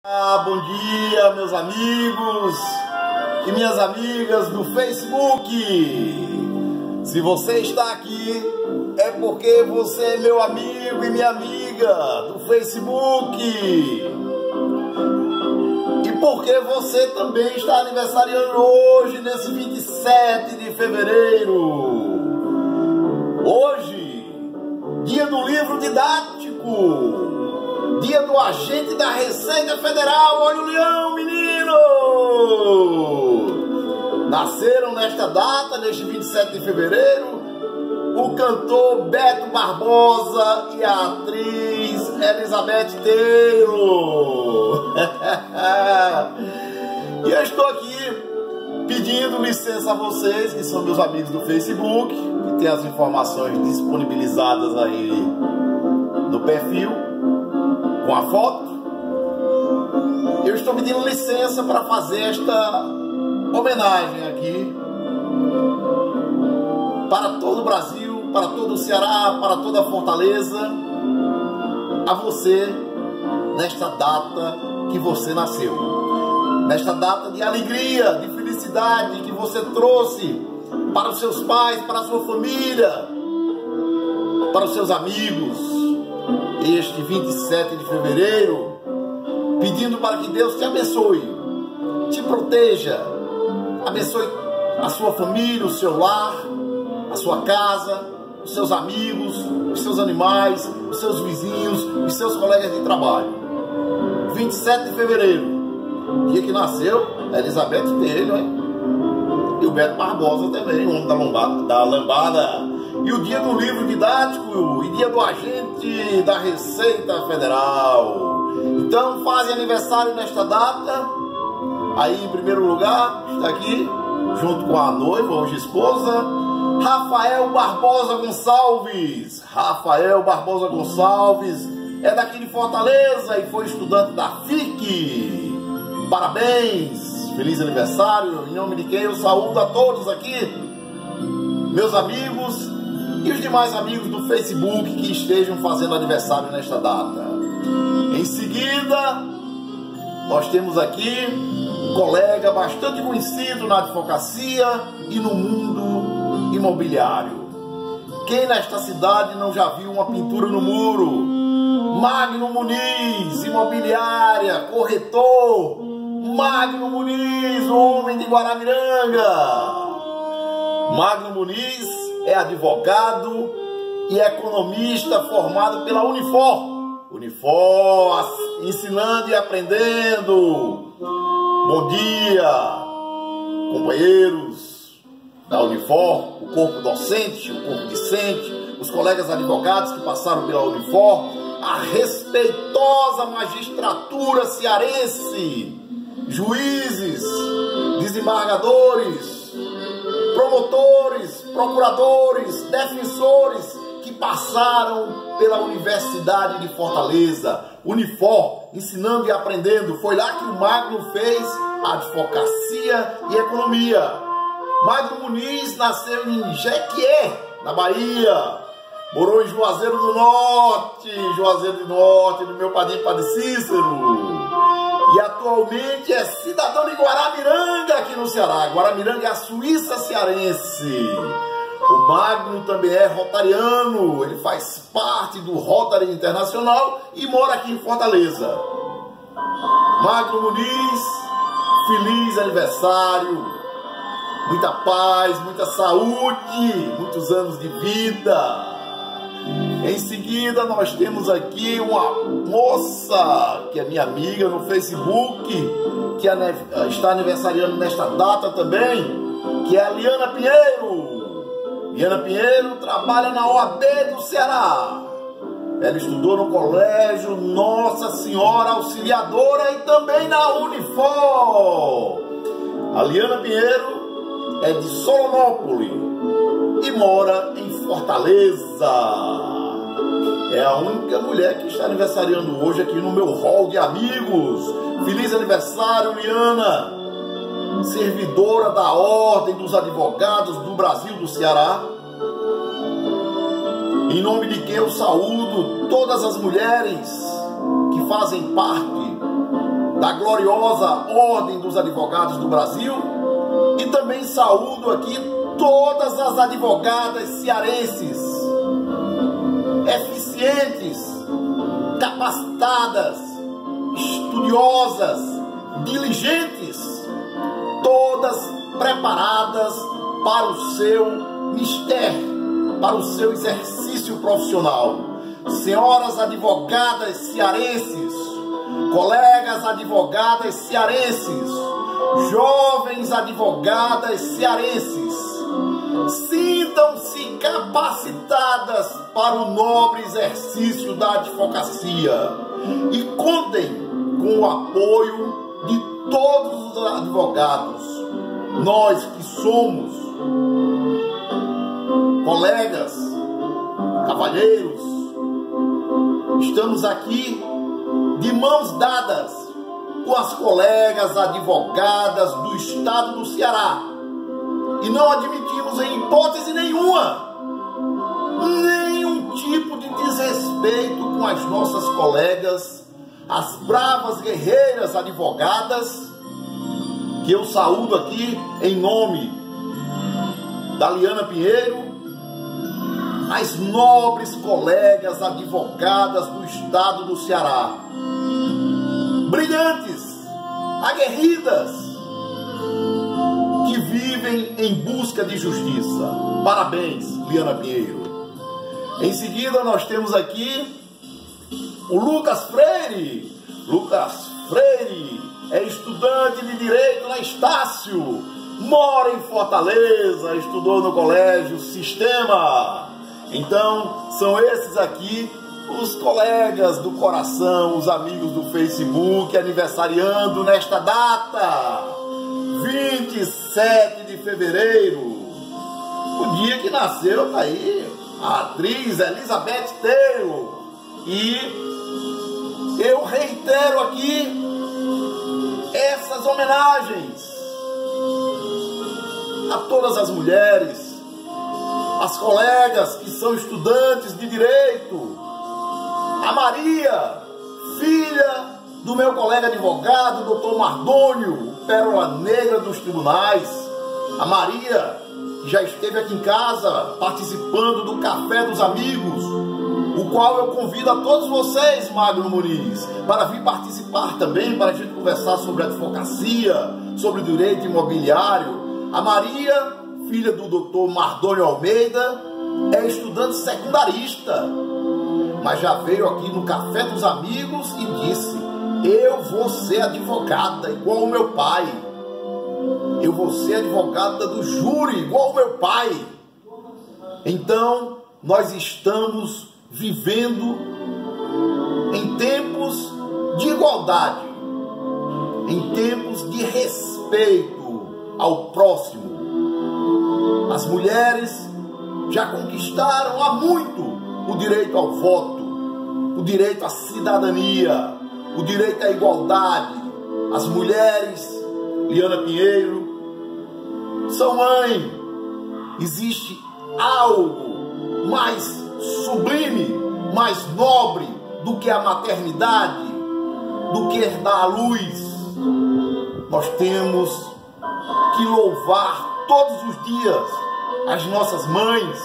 Bom dia, meus amigos e minhas amigas do Facebook. Se você está aqui, é porque você é meu amigo e minha amiga do Facebook. E porque você também está aniversariando hoje, nesse 27 de fevereiro. Hoje, dia do livro didático. Dia do agente da Receita Federal. Olha o leão, menino! Nasceram nesta data, neste 27 de fevereiro, o cantor Beto Barbosa e a atriz Elizabeth Taylor. E eu estou aqui pedindo licença a vocês, que são meus amigos do Facebook, que tem as informações disponibilizadas aí no perfil, com a foto. Eu estou pedindo licença para fazer esta homenagem aqui para todo o Brasil, para todo o Ceará, para toda a Fortaleza, a você, nesta data que você nasceu, nesta data de alegria, de felicidade que você trouxe para os seus pais, para a sua família, para os seus amigos. Este 27 de fevereiro, pedindo para que Deus te abençoe, te proteja, abençoe a sua família, o seu lar, a sua casa, os seus amigos, os seus animais, os seus vizinhos, os seus colegas de trabalho. 27 de fevereiro, dia que nasceu a Elizabeth Taylor, hein? E o Beto Barbosa também, o homem da lambada. E o dia do livro didático e dia do agente da Receita Federal. Então fazem aniversário nesta data. Aí em primeiro lugar está aqui, junto com a noiva, hoje esposa, Rafael Barbosa Gonçalves. Rafael Barbosa Gonçalves é daqui de Fortaleza e foi estudante da FIC. Parabéns, feliz aniversário. Em nome de quem eu saúdo a todos aqui, meus amigos e os demais amigos do Facebook que estejam fazendo aniversário nesta data. Em seguida, nós temos aqui um colega bastante conhecido na advocacia e no mundo imobiliário. Quem nesta cidade não já viu uma pintura no muro? Magno Muniz, imobiliária, corretor. Magno Muniz, o homem de Guaramiranga. Magno Muniz é advogado e economista formado pela Unifor, ensinando e aprendendo. Bom dia, companheiros da Unifor, o corpo docente, o corpo discente, os colegas advogados que passaram pela Unifor, a respeitosa magistratura cearense, juízes, desembargadores, promotores, procuradores, defensores que passaram pela Universidade de Fortaleza, Unifor, ensinando e aprendendo. Foi lá que o Magno fez advocacia e economia. Magno Muniz nasceu em Jequié, na Bahia. Morou em Juazeiro do Norte, do meu padrinho Padre Cícero. E atualmente é cidadão de Guaramiranga, aqui no Ceará. Guaramiranga é a Suíça cearense. O Magno também é rotariano, ele faz parte do Rotary Internacional e mora aqui em Fortaleza. Magno Muniz, feliz aniversário, muita paz, muita saúde, muitos anos de vida. Em seguida, nós temos aqui uma moça, que é minha amiga no Facebook, que está aniversariando nesta data também, que é a Liana Pinheiro. Liana Pinheiro trabalha na OAB do Ceará. Ela estudou no colégio Nossa Senhora Auxiliadora e também na Unifor. A Liana Pinheiro é de Solonópolis e mora em Fortaleza. É a única mulher que está aniversariando hoje aqui no meu hall de amigos. Feliz aniversário, Liana! Servidora da Ordem dos Advogados do Brasil do Ceará. Em nome de quem eu saúdo todas as mulheres que fazem parte da gloriosa Ordem dos Advogados do Brasil, e também saúdo aqui todas as advogadas cearenses, eficientes, capacitadas, estudiosas, diligentes, todas preparadas para o seu mistério, para o seu exercício profissional. Senhoras advogadas cearenses, colegas advogadas cearenses, jovens advogadas cearenses, sintam-se capacitadas para o nobre exercício da advocacia e contem com o apoio de todos os advogados. Nós que somos colegas, cavalheiros, estamos aqui de mãos dadas com as colegas advogadas do estado do Ceará e não admitimos em hipótese nenhuma nenhum tipo de desrespeito com as nossas colegas, as bravas guerreiras advogadas, que eu saúdo aqui em nome da Liana Pinheiro, as nobres colegas advogadas do estado do Ceará, brilhantes, aguerridas, que vivem em busca de justiça. Parabéns, Liana Pinheiro. Em seguida nós temos aqui o Lucas Freire. Lucas Freire é estudante de Direito na Estácio, mora em Fortaleza, estudou no Colégio Sistema. Então, são esses aqui os colegas do coração, os amigos do Facebook, aniversariando nesta data, 27 de fevereiro, o dia que nasceu, tá aí, a atriz Elizabeth Taylor. E eu reitero aqui essas homenagens a todas as mulheres, as colegas que são estudantes de Direito, a Maria, filha do meu colega advogado, doutor Mardônio, pérola negra dos tribunais, a Maria, que já esteve aqui em casa participando do Café dos Amigos, o qual eu convido a todos vocês, Magno Muniz, para vir participar também, para a gente conversar sobre advocacia, sobre direito imobiliário. A Maria, filha do doutor Mardônio Almeida, é estudante secundarista, mas já veio aqui no Café dos Amigos e disse: eu vou ser advogada igual o meu pai, eu vou ser advogada do júri igual o meu pai. Então, nós estamos vivendo em tempos de igualdade, em tempos de respeito ao próximo. As mulheres já conquistaram há muito o direito ao voto, o direito à cidadania, o direito à igualdade. As mulheres, Liana Pinheiro, são mãe. Existe algo mais sublime, mais nobre do que a maternidade, do que dar à luz. Nós temos que louvar todos os dias as nossas mães,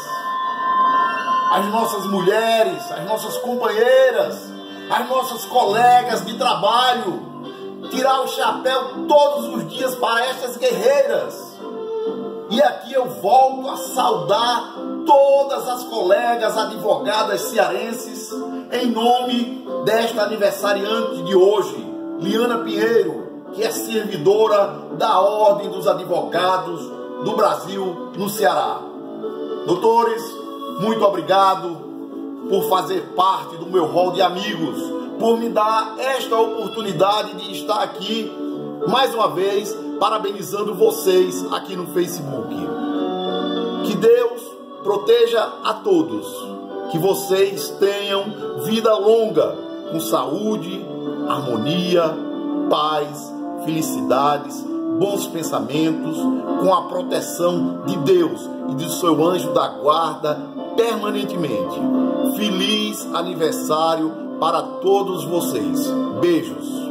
as nossas mulheres, as nossas companheiras, as nossas colegas de trabalho, tirar o chapéu todos os dias para estas guerreiras. E aqui eu volto a saudar todas as colegas advogadas cearenses em nome desta aniversariante de hoje, Liana Pinheiro, que é servidora da Ordem dos Advogados do Brasil no Ceará. Doutores, muito obrigado por fazer parte do meu rol de amigos, por me dar esta oportunidade de estar aqui mais uma vez parabenizando vocês aqui no Facebook. Que Deus proteja a todos, que vocês tenham vida longa, com saúde, harmonia, paz, felicidades, bons pensamentos, com a proteção de Deus e do seu anjo da guarda permanentemente. Feliz aniversário para todos vocês. Beijos.